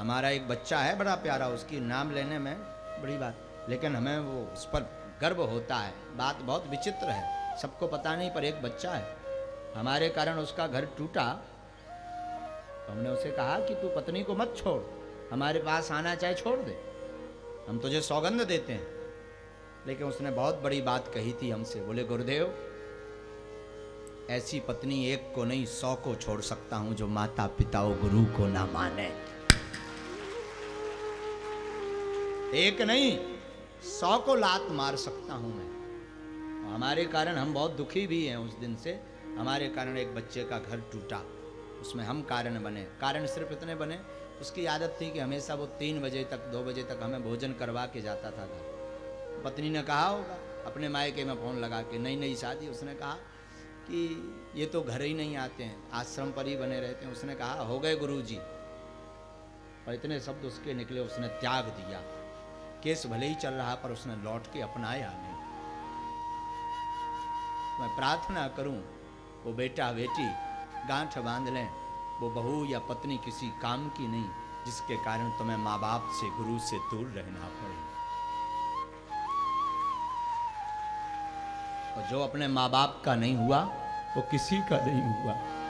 हमारा एक बच्चा है बड़ा प्यारा, उसकी नाम लेने में बड़ी बात, लेकिन हमें वो उस पर गर्व होता है। बात बहुत विचित्र है, सबको पता नहीं, पर एक बच्चा है, हमारे कारण उसका घर टूटा। तो हमने उसे कहा कि तू पत्नी को मत छोड़, हमारे पास आना चाहे छोड़ दे, हम तुझे सौगंध देते हैं। लेकिन उसने बहुत बड़ी बात कही थी हमसे, बोले गुरुदेव ऐसी पत्नी एक को नहीं 100 को छोड़ सकता हूं जो माता पिता और गुरु को ना माने। एक नहीं 100 को लात मार सकता हूं मैं। हमारे कारण हम बहुत दुखी भी हैं उस दिन से, हमारे कारण एक बच्चे का घर टूटा, उसमें हम कारण बने। कारण सिर्फ इतने बने, उसकी आदत थी कि हमेशा वो 3 बजे तक 2 बजे तक हमें भोजन करवा के जाता था घर। पत्नी ने कहा होगा अपने मायके में फ़ोन लगा के, नई नई शादी, उसने कहा कि ये तो घर ही नहीं आते हैं, आश्रम पर ही बने रहते हैं। उसने कहा हो गए गुरुजी, और इतने शब्द उसके निकले, उसने त्याग दिया। केस भले ही चल रहा पर उसने लौट के अपनाया नहीं। मैं प्रार्थना करूं वो बेटा बेटी गांठ बांध लें, वो बहू या पत्नी किसी काम की नहीं जिसके कारण तुम्हें माँ बाप से गुरु से दूर रहना पड़े। और जो अपने माँ बाप का नहीं हुआ वो किसी का नहीं हुआ।